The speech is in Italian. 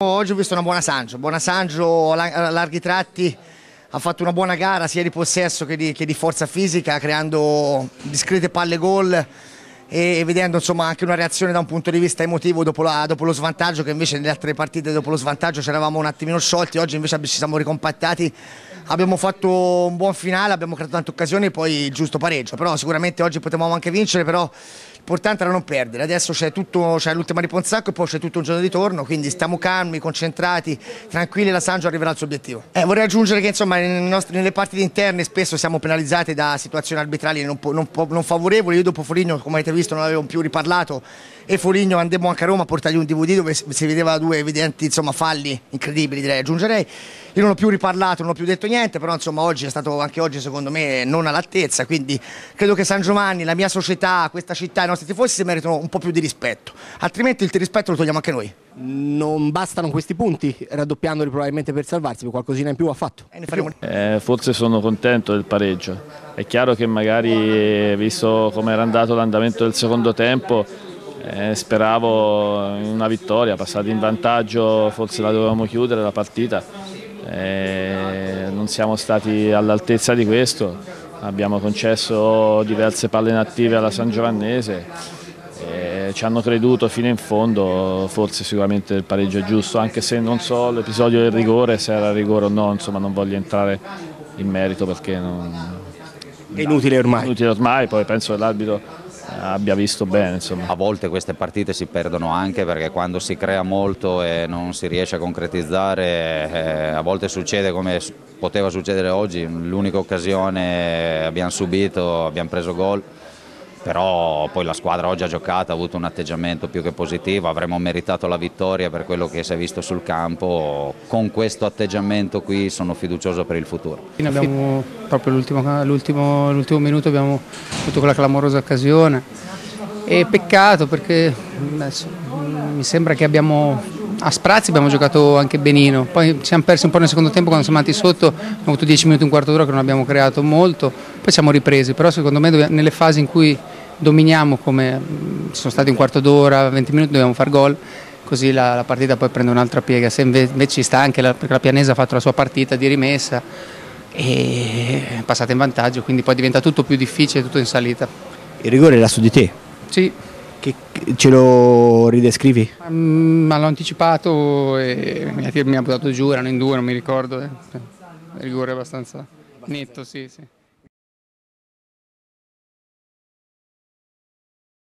Oggi ho visto una buona Sangio a larghi tratti, ha fatto una buona gara sia di possesso che di forza fisica, creando discrete palle gol e vedendo insomma anche una reazione da un punto di vista emotivo dopo lo svantaggio, che invece nelle altre partite dopo lo svantaggio ci eravamo un attimino sciolti. Oggi invece ci siamo ricompattati, abbiamo fatto un buon finale, abbiamo creato tante occasioni e poi il giusto pareggio, però sicuramente oggi potevamo anche vincere, però l'importante era non perdere. Adesso c'è l'ultima di Ponzacco e poi c'è tutto un giorno di torno, quindi stiamo calmi, concentrati, tranquilli, la Sangio arriverà al suo obiettivo. Vorrei aggiungere che insomma nelle partite interne spesso siamo penalizzati da situazioni arbitrali non favorevoli. Io dopo Foligno, come avete visto, non avevo più riparlato, e Foligno andemmo anche a Roma a portargli un DVD dove si vedeva due evidenti falli incredibili, direi, aggiungerei. Io non ho più riparlato, non ho più detto niente, però insomma oggi è stato, anche oggi secondo me, non all'altezza, quindi credo che San Giovanni, la mia società, questa città, i nostri tifosi si meritano un po' più di rispetto, altrimenti il rispetto lo togliamo anche noi. Non bastano questi punti, raddoppiandoli probabilmente per salvarsi, qualcosina in più ha fatto. Forse sono contento del pareggio. È chiaro che magari, visto come era andato l'andamento del secondo tempo, speravo in una vittoria. Passati in vantaggio forse la dovevamo chiudere la partita. Non siamo stati all'altezza di questo, abbiamo concesso diverse palle inattive alla Sangiovannese, ci hanno creduto fino in fondo. Forse sicuramente il pareggio è giusto, anche se non so l'episodio del rigore, se era rigore o no, insomma non voglio entrare in merito perché è inutile ormai. Inutile ormai, poi penso che l'arbitro abbia visto bene, insomma. A volte queste partite si perdono anche perché quando si crea molto e non si riesce a concretizzare, a volte succede come poteva succedere oggi. L'unica occasione abbiamo subito, abbiamo preso gol, però poi la squadra oggi ha giocato, ha avuto un atteggiamento più che positivo, avremmo meritato la vittoria per quello che si è visto sul campo. Con questo atteggiamento qui sono fiducioso per il futuro. Abbiamo proprio l'ultimo minuto abbiamo avuto quella clamorosa occasione e peccato perché adesso, mi sembra che a sprazzi abbiamo giocato anche benino, poi ci siamo persi un po' nel secondo tempo quando siamo andati sotto, abbiamo avuto 10 minuti, un quarto d'ora che non abbiamo creato molto, poi siamo ripresi, però secondo me nelle fasi in cui dominiamo, come ci sono stati un quarto d'ora, 20 minuti, dobbiamo far gol, così la partita poi prende un'altra piega. Se invece ci sta anche perché la Pianese ha fatto la sua partita di rimessa e è passata in vantaggio, quindi poi diventa tutto più difficile, tutto in salita. Il rigore era su di te? Sì. Che ce lo ridescrivi? Ma l'ho anticipato e mi ha buttato giù, erano in due, non mi ricordo. Il rigore è abbastanza netto, sì.